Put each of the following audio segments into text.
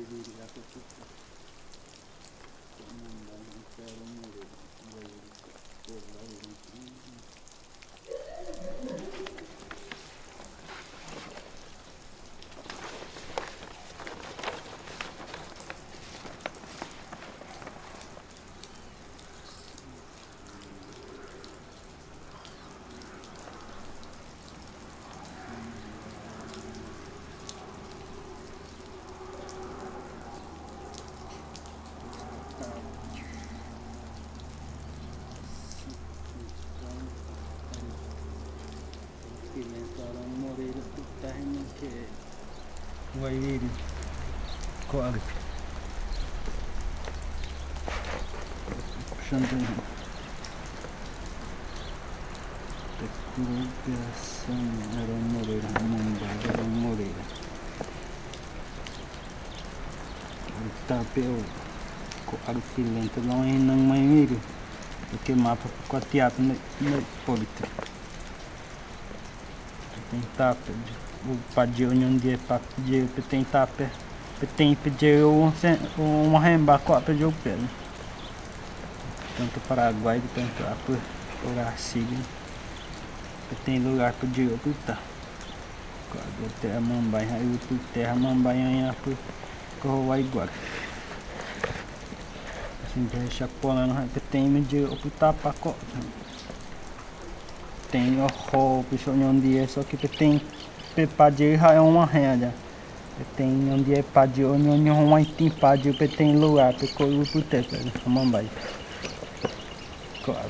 Moreira putarem que vai ele corre puxando Tecnologiação era Moreira Mumbai era Moreira tapeu corre filento não é não mais miro porque mapa com a teatro no político tem tapa o padio um dia para pedir tem tapa tem pedir um remba com a pedir o pelo tanto Paraguai tanto a por assim tem lugar para pedir o puta quando terra Mumbai aí o terra Mumbai aí por corro igual assim deixa polando tem medir o puta para tem o roupa um dia só que tem pepadir é uma renda tem um dia padir um tem padir tem lugar para correr o puteca Mumbai claro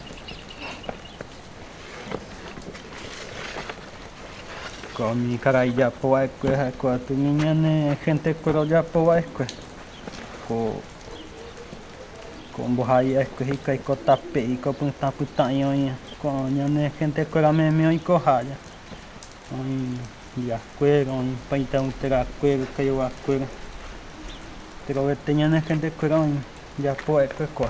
come carai já poi com tu minha né gente coro já poi com borrai é que rica com tape e com punta putanha com né gente coro mesmo e corralha ya cuero paitão terá cuero caiu a cuero pero tenha né gente coro já poi com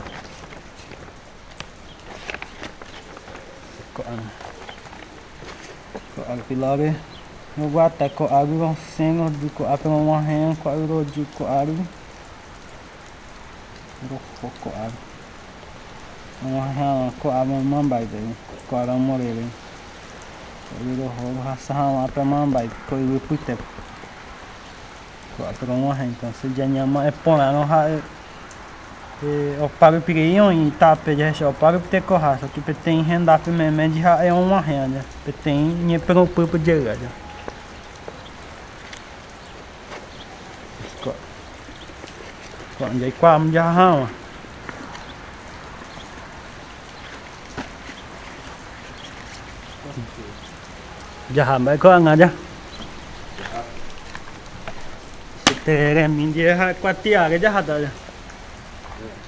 alpilare no guata com água senho do com a uma renda com água de com água com água uma renda com água Mumbai velho com a Moreira eu vou raçar lá para Mumbai com o puteco com a uma renda então se já minha é por lá não o pago pirinho e tá pede o pago ter corra só que tem renda mesmo de é uma renda tem nem pelo pupo de lá còn giấy quam ra ha giờ mấy con à chứ thế mình đi hai qua tia cái chứ hạt rồi